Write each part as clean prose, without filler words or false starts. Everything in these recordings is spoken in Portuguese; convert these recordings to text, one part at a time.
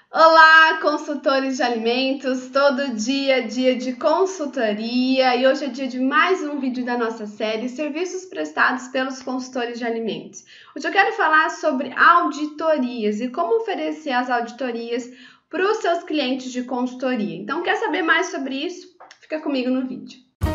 Olá, consultores de alimentos! Todo dia é dia de consultoria e hoje é dia de mais um vídeo da nossa série Serviços Prestados pelos Consultores de Alimentos. Hoje eu quero falar sobre auditorias e como oferecer as auditorias para os seus clientes de consultoria. Então, quer saber mais sobre isso? Fica comigo no vídeo.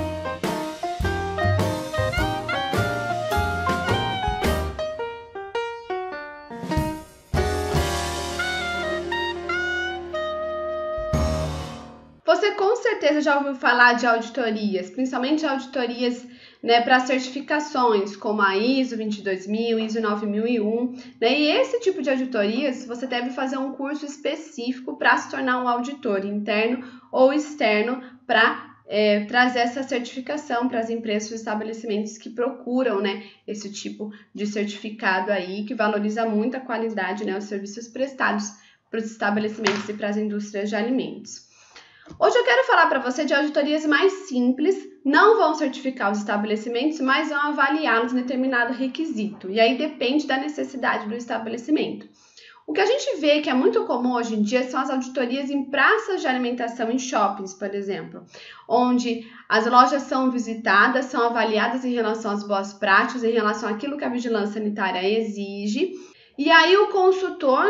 Você com certeza já ouviu falar de auditorias, principalmente auditorias, para certificações, como a ISO 22000, ISO 9001, E esse tipo de auditorias, você deve fazer um curso específico para se tornar um auditor interno ou externo para trazer essa certificação para as empresas e estabelecimentos que procuram, esse tipo de certificado aí, que valoriza muito a qualidade, os serviços prestados para os estabelecimentos e para as indústrias de alimentos. Hoje eu quero falar para você de auditorias mais simples, não vão certificar os estabelecimentos, mas vão avaliá-los em determinado requisito, e aí depende da necessidade do estabelecimento. O que a gente vê que é muito comum hoje em dia são as auditorias em praças de alimentação em shoppings, por exemplo, onde as lojas são visitadas, são avaliadas em relação às boas práticas, em relação àquilo que a vigilância sanitária exige, e aí o consultor,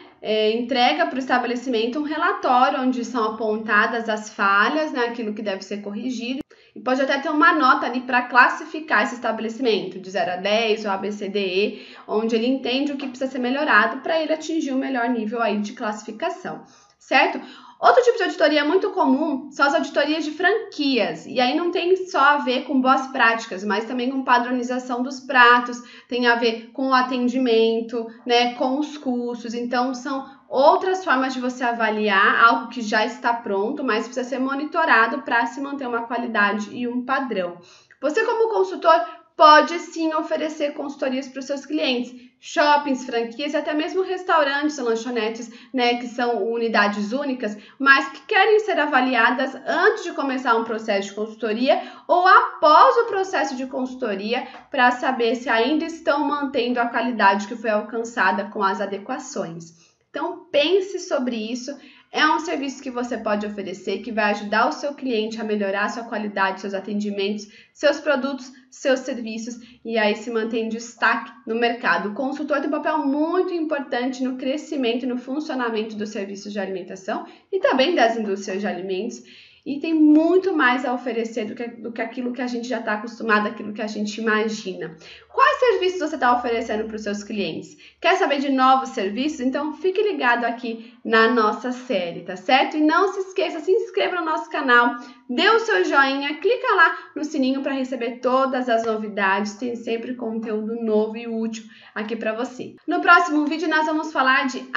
entrega para o estabelecimento um relatório onde são apontadas as falhas, aquilo que deve ser corrigido, e pode até ter uma nota ali para classificar esse estabelecimento, de 0 a 10 ou ABCDE, onde ele entende o que precisa ser melhorado para ele atingir o melhor nível aí de classificação, certo? Outro tipo de auditoria muito comum são as auditorias de franquias, e aí não tem só a ver com boas práticas, mas também com padronização dos pratos, tem a ver com o atendimento, com os custos, então são outras formas de você avaliar algo que já está pronto, mas precisa ser monitorado para se manter uma qualidade e um padrão. Você como consultor pode sim oferecer consultorias para os seus clientes, shoppings, franquias e até mesmo restaurantes, lanchonetes, que são unidades únicas, mas que querem ser avaliadas antes de começar um processo de consultoria ou após o processo de consultoria para saber se ainda estão mantendo a qualidade que foi alcançada com as adequações. Então pense sobre isso. É um serviço que você pode oferecer que vai ajudar o seu cliente a melhorar a sua qualidade, seus atendimentos, seus produtos, seus serviços e aí se mantém em destaque no mercado. O consultor tem um papel muito importante no crescimento e no funcionamento dos serviços de alimentação e também das indústrias de alimentos e tem muito mais a oferecer do que aquilo que a gente já está acostumado, aquilo que a gente imagina. Quais serviços você está oferecendo para os seus clientes? Quer saber de novos serviços? Então fique ligado aqui na nossa série, tá certo? E não se esqueça, se inscreva no nosso canal, dê o seu joinha, clica lá no sininho para receber todas as novidades, tem sempre conteúdo novo e útil aqui para você. No próximo vídeo nós vamos falar de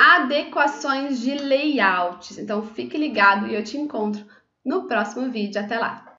adequações de layouts, então fique ligado e eu te encontro no próximo vídeo. Até lá!